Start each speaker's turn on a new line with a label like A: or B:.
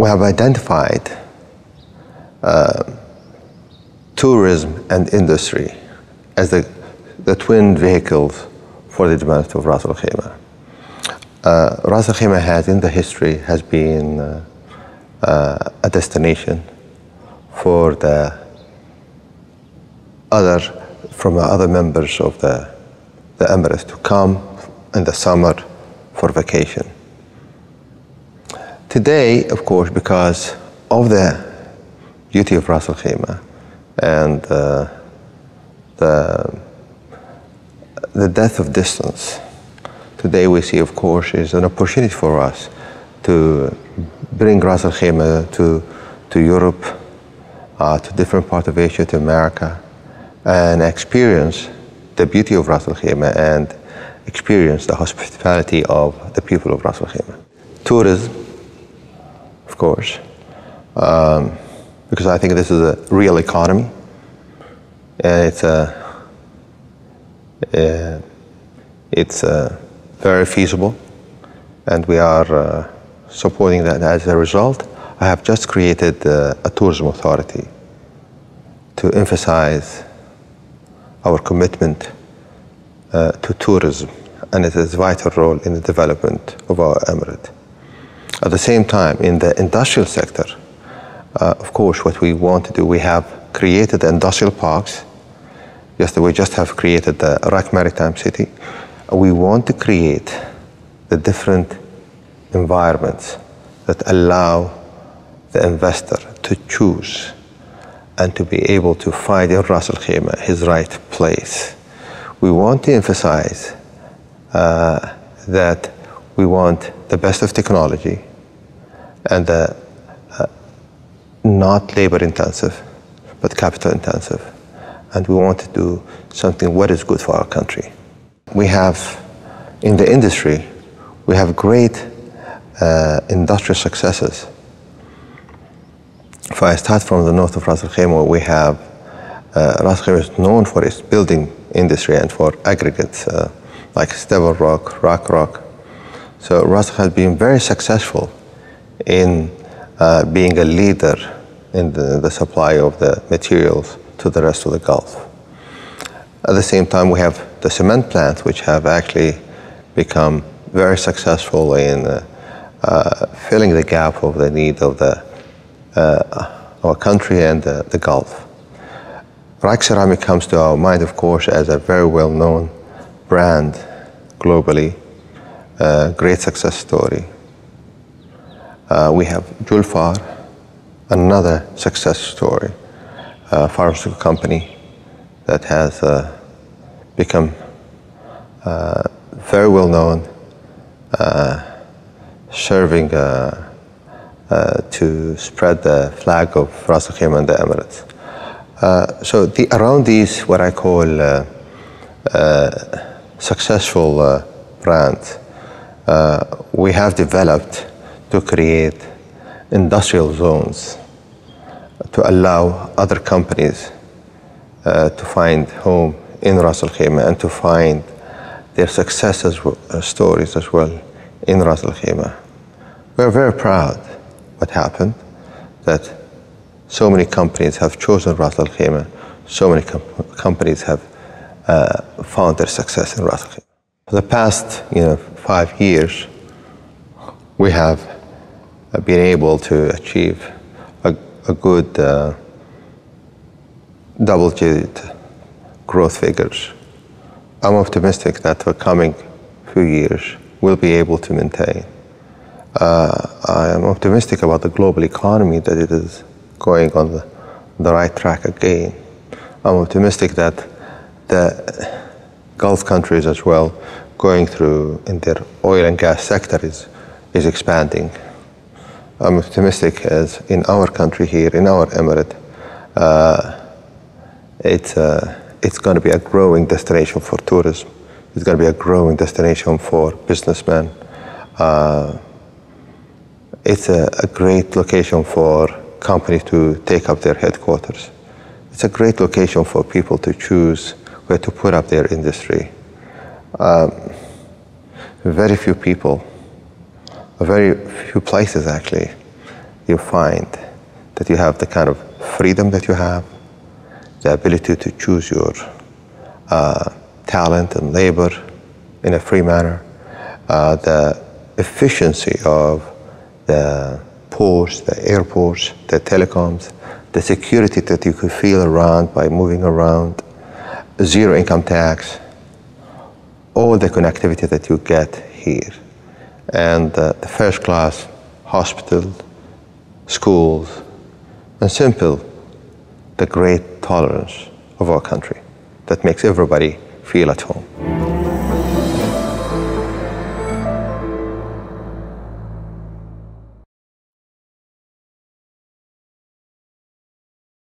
A: we have identified tourism and industry as the twin vehicles for the development of Ras Al Khaimah. Ras Al Khaimah in the history has been a destination for the other members of the Emirates to come in the summer for vacation. Today, of course, because of the beauty of Ras Al Khaimah and the depth of distance, today we see, of course, is an opportunity for us to bring Ras Al Khaimah to Europe, to different parts of Asia, to America, and experience the beauty of Ras Al Khaimah and experience the hospitality of the people of Ras Al Khaimah. Tourism, of course, because I think this is a real economy, and it's very feasible, and we are supporting that. As a result, I have just created a tourism authority to emphasize our commitment to tourism and its vital role in the development of our emirate. At the same time, in the industrial sector, of course, what we want to do, we have created industrial parks. We just have created the Iraq Maritime City. We want to create the different environments that allow the investor to choose and to be able to find in Ras Al Khaimah his right place. We want to emphasize that we want the best of technology and not labor intensive, but capital intensive. And we want to do something what is good for our country. We have, in the industry, we have great industrial successes. If I start from the north of Ras Al Khaimah, we have, Ras Al Khaimah is known for its building industry and for aggregates like stable rock, rock. So Ras Al Khaimah has been very successful in being a leader in the supply of the materials to the rest of the Gulf. At the same time, we have the cement plants, which have actually become very successful in filling the gap of the need of our country and the Gulf. Iraq Ceramic comes to our mind, of course, as a very well-known brand globally, great success story. We have Julfar, another success story, a pharmaceutical company that has become very well known, serving to spread the flag of Ras Al Khaimah and the Emirates. So around these, what I call successful brands, we have developed to create industrial zones to allow other companies to find home in Ras Al Khaimah and to find their success stories as well in Ras Al Khaimah. We're very proud what happened, that so many companies have chosen Ras Al Khaimah, so many companies have found their success in Ras Al Khaimah. For the past 5 years, we have been able to achieve a good double-digit growth figures. I'm optimistic that for coming few years we'll be able to maintain. I am optimistic about the global economy, that it is going on the right track again. I'm optimistic that the Gulf countries as well, going through in their oil and gas sector is expanding. I'm optimistic as in our country here, in our emirate, it's going to be a growing destination for tourism. It's going to be a growing destination for businessmen. It's a great location for companies to take up their headquarters. It's a great location for people to choose where to put up their industry. Very few people, very few places actually, you find that you have the kind of freedom that you have, the ability to choose your talent and labor in a free manner, the efficiency of the ports, the airports, the telecoms, the security that you could feel around by moving around, zero income tax, all the connectivity that you get here, and the first class hospital, schools, and simple, the great tolerance of our country that makes everybody feel at home.